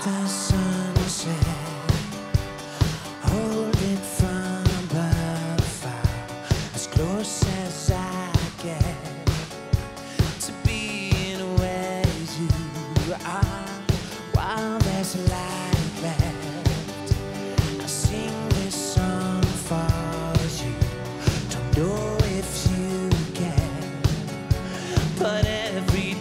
the sunset, hold it from above, as close as I get to being where you are. While there's light left, I sing this song for you. Don't know if you can, but every